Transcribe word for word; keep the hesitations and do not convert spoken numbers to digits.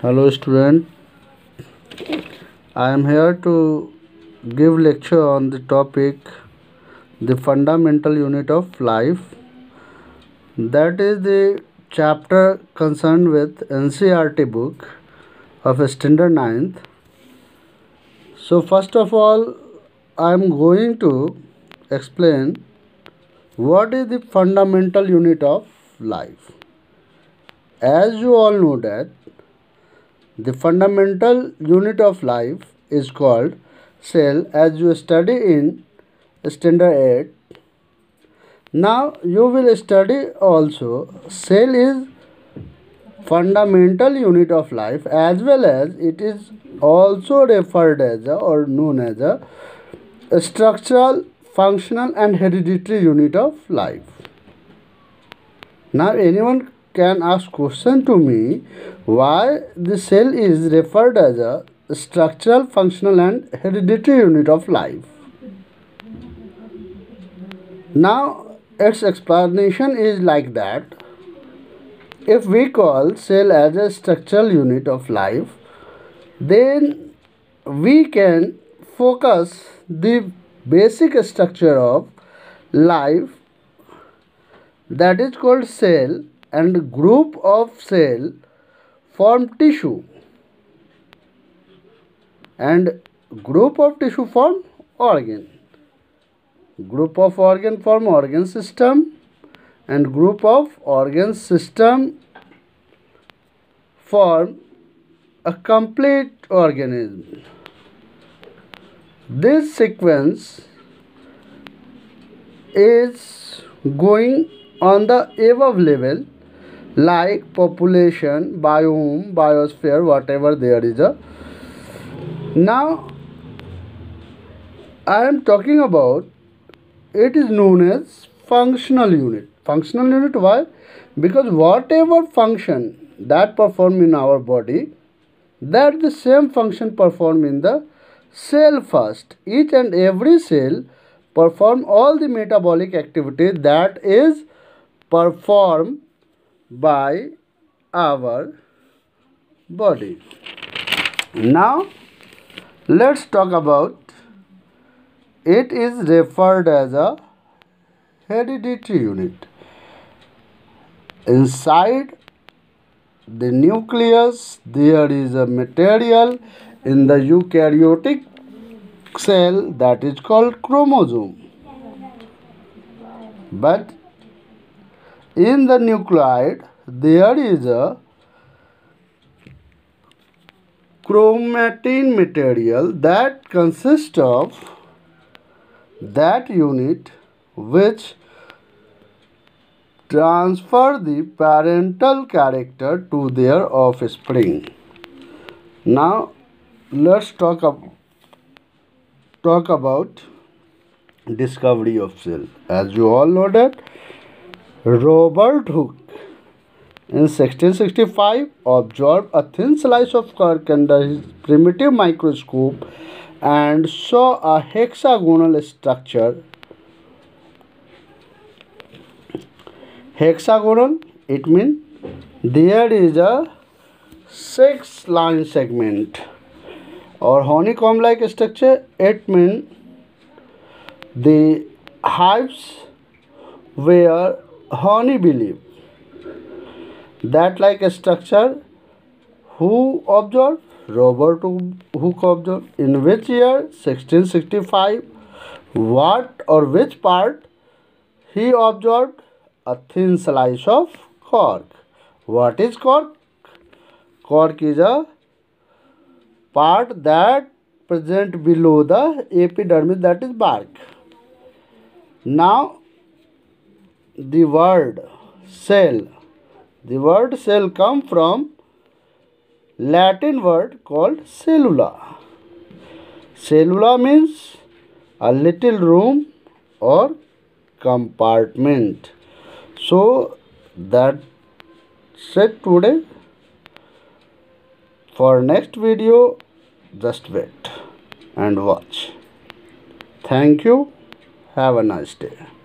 Hello student, I am here to give lecture on the topic the fundamental unit of life, that is the chapter concerned with N C E R T book of standard ninth. So first of all I am going to explain what is the fundamental unit of life. As you all know that the fundamental unit of life is called cell, as you study in standard eight. Now you will study also cell is fundamental unit of life, as well as it is also referred as a, or known as a, a structural, functional and hereditary unit of life. Now anyone can ask question to me why the cell is referred as a structural, functional and hereditary unit of life. Now its explanation is like that. If we call cell as a structural unit of life, then we can focus the basic structure of life, that is called cell, and group of cell form tissue, and group of tissue form organ, group of organ form organ system, and group of organ system form a complete organism. This sequence is going on the above level, like population, biome, biosphere, whatever there is a. Now I am talking about, it is known as functional unit. Functional unit, why? Because whatever function that perform in our body, that the same function perform in the cell first. Each and every cell perform all the metabolic activity that is performed by our body. Now let's talk about, it is referred as a hereditary unit. Inside the nucleus there is a material in the eukaryotic cell that is called chromosome, but in the nucleide there is a chromatin material that consists of that unit which transfer the parental character to their offspring. Now let's talk about talk about discovery of cell. As you all know that Robert Hooke in sixteen sixty-five observed a thin slice of cork under his primitive microscope and saw a hexagonal structure. Hexagonal, it means there is a six line segment, or honeycomb like structure. It means the hives where honey bee live. That like a structure who observed? Robert Hooke observed. In which year? sixteen sixty-five. What or which part he observed? A thin slice of cork. What is cork? Cork is a part that present below the epidermis, that is bark. Now the word cell. The word cell come from Latin word called cellula. Cellula means a little room or compartment. So that's it today. For next video, just wait and watch. Thank you. Have a nice day.